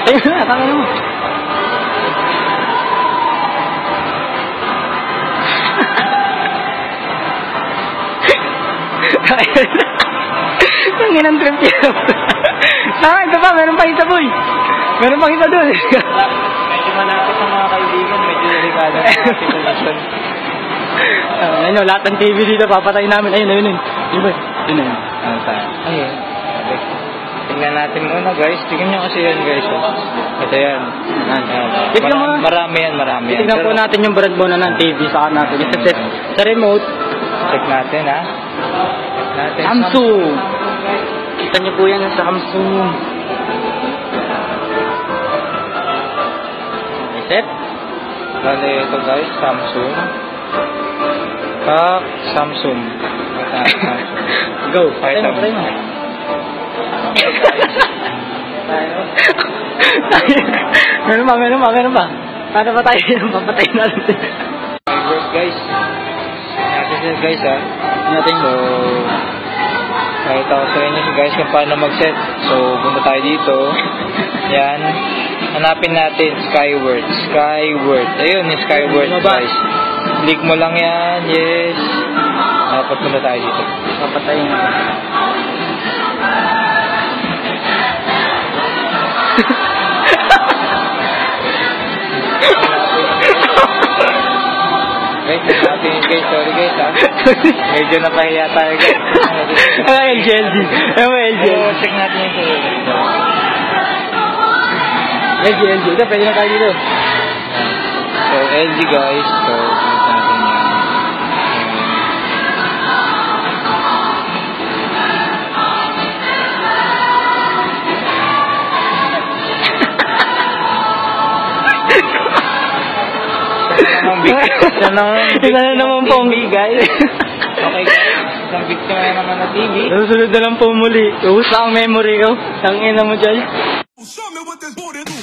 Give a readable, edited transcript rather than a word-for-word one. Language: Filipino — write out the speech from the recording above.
Ayun na, tangin mo. Tangin ang trip yun. Tama, ito pa, meron pang isa boy. Meron pang isa doon. Medyo malapit sa mga kaibigan, medyo delikado sa sitwasyon. Ayun, lahat ng TV dito, papatay namin. Ayun. Yun ba? Yun. Ano tayo? Ayun. Tingnan natin muna guys. Tingnan nyo kasi yan guys. Ito yan. Marami yan. Tingnan po natin yung brand muna ng TV. Saka natin. Sa remote. Check natin ha. Samsung. Kita nyo po yan sa Samsung. Set. Bale ito guys. Samsung. Samsung. Go. Try mo. Meron pa. Paano pa tayo yung papatayin natin? Work guys. Natin guys ha. So, kahit ako sa inyo guys kung paano mag-set. So, punta tayo dito. Yan. Hanapin natin Skyward. Ayun yung Skyward guys. Click mo lang yan. Yes. Dapat punta tayo dito. Papatayin natin. Guys, sorry guys ha. Medyo napahiya tayo guys. LG. Check natin yung LG. Ito, pwede na tayo dito. So, LG guys. So, punta natin yan. Isa na naman po guys. Okay guys, isang victim na naman na TV. Susunod na lang po muli. Uus ang memory ko. Tangina mo dyan.